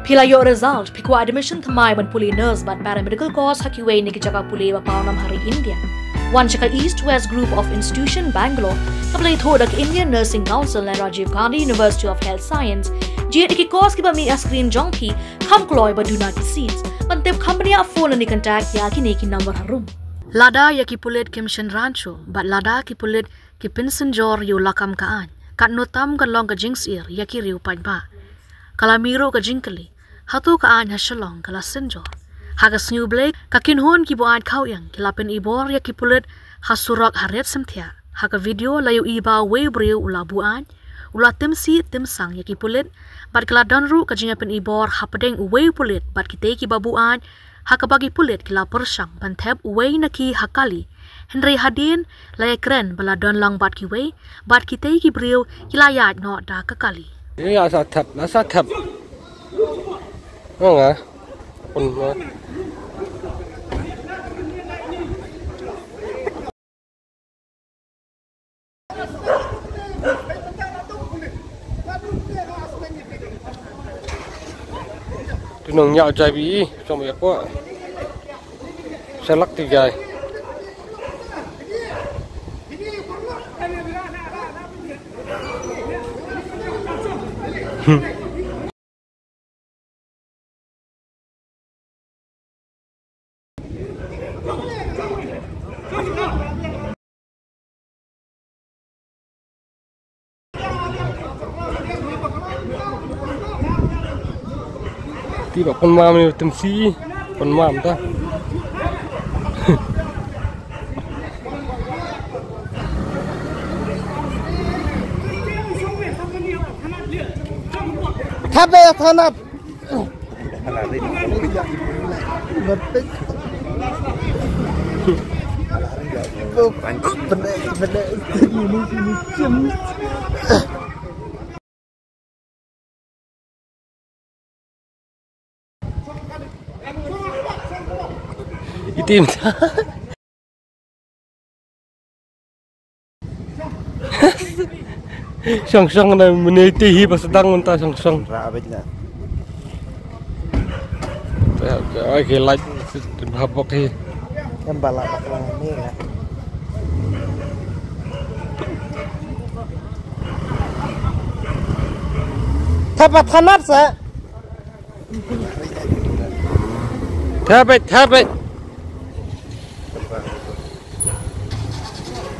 Pilayo result, pikwa admission thamai ban puli nurse but paramedical course hakiway niki jaka puli wa paunam hari India. One chaka East West Group of Institution Bangalore, kaplay thodak Indian Nursing Council and Rajiv Gandhi University of Health Science, jit ki course ki ba mi screen jongki, kham kloy ba duna ki seats, ban tep company a phone ni contact ya ki neki number harum. Lada ya ki pulit Kimshan Rancho, but lada ki pulit ki Pinson Jor yu lakam kaan, kat notam kan long ka jinx ir ya ki riu pan ba. Kalamiro ka jinkali, hatu kaan hashalong kala senjor. Haga snew blake kakinhon ki buat kau yang kilapen ibor ya ki pulit hasurak haret semtia. Haga video layu iba we breu ula buan ula timsi timsang ya ki pulit bat kala danru ka jingapen ibor hapadeng we pulit bat kite ki babuan haka bagi pulit kila persang bantep we naki hakali Henry Hadin lay kren bala don lang bat ki we bat kite ki breu kila yat no da kakali. Ini asa tap oh nggak pun nông nhạo trái bí trong việc quá xe lắc thì dài tiba pun mam ni temsi pun mam ta thabe thanap betik benek ini itim sang na meniti hi pasadang unta sang rabet na ay kelaj habok hi yang balak ni lah thapat thanap sa thabet